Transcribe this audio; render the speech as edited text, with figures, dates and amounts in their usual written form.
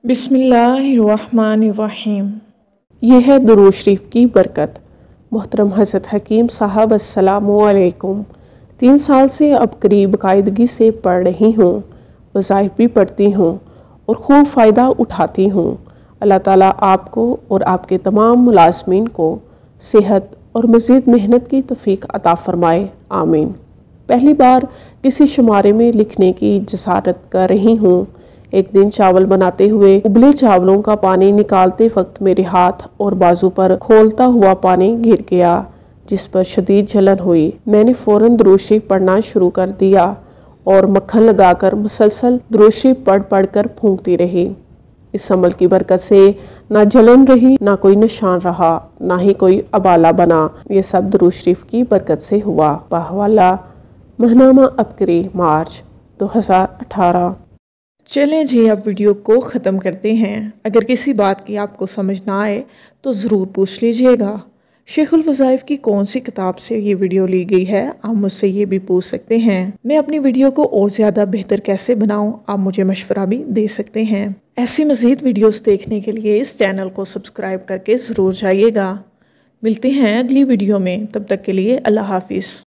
बिस्मिल्लाहिर्रहमानिर्रहीम। ये है दुरूद शरीफ की बरकत। मोहतरम हज़रत हकीम साहब अस्सलामु अलैकुम। 3 साल से अब करीब कायदगी से पढ़ रही हूँ, वज़ाइफ भी पढ़ती हूँ और खूब फ़ायदा उठाती हूँ। अल्लाह ताला आपको और आपके तमाम मुलाज़मीन को सेहत और मज़ीद मेहनत की तौफ़ीक अता फ़रमाए, आमीन। पहली बार किसी शुमारे में लिखने की जसारत कर रही हूँ। एक दिन चावल बनाते हुए उबले चावलों का पानी निकालते वक्त मेरे हाथ और बाजू पर खोलता हुआ पानी गिर गया, जिस पर शदीद जलन हुई। मैंने फौरन दुरूद शरीफ पढ़ना शुरू कर दिया और मक्खन लगाकर मुसलसल दुरूद शरीफ पढ़ कर फूंकती रही। इस अमल की बरकत से ना जलन रही, ना कोई निशान रहा, ना ही कोई अबाला बना। ये सब दुरूद शरीफ की बरकत से हुआ। बाहवाला महनामा अबकरी, मार्च 2018। चलें जी, अब वीडियो को ख़त्म करते हैं। अगर किसी बात की आपको समझ ना आए तो ज़रूर पूछ लीजिएगा। शेखुल वज़ाइफ की कौन सी किताब से ये वीडियो ली गई है, आप मुझसे ये भी पूछ सकते हैं। मैं अपनी वीडियो को और ज़्यादा बेहतर कैसे बनाऊं, आप मुझे मशवरा भी दे सकते हैं। ऐसी मज़ीद वीडियोस देखने के लिए इस चैनल को सब्सक्राइब करके ज़रूर जाइएगा। मिलते हैं अगली वीडियो में, तब तक के लिए अल्लाह हाफिज़।